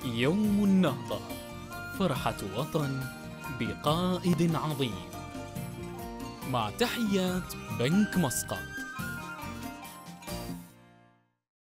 يوم النهضة، فرحة وطن بقائد عظيم. مع تحيات بنك مسقط.